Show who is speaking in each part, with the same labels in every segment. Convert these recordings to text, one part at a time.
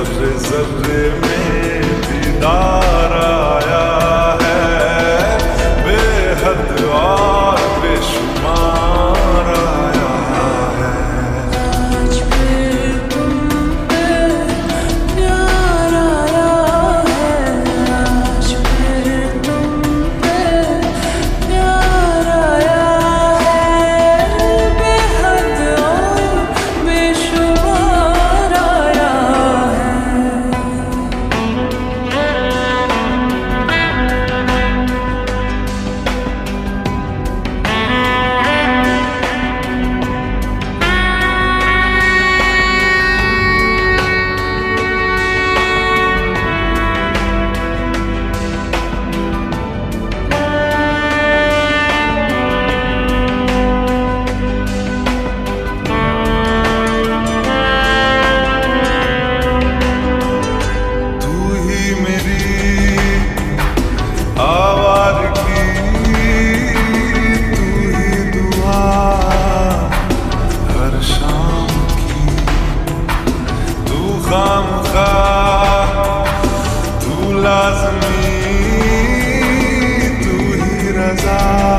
Speaker 1: जर्रे जर्रे में दीदार आया है, बेहद और बेशुमार आया है।
Speaker 2: आज फिर तुम पे प्यार आया है, आज फिर तुम पे प्यार आया है, बेहद और बेशुमार आया है।
Speaker 1: तू ही मेरी आवाज़गी, तू ही दुआ हर शाम की, तू खामख्वाह, तू लाज़मी, तू ही रज़ा,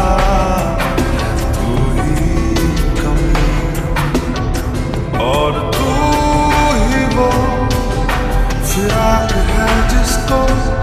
Speaker 1: तू ही कमी, और तू ही वो फिराक है जिसको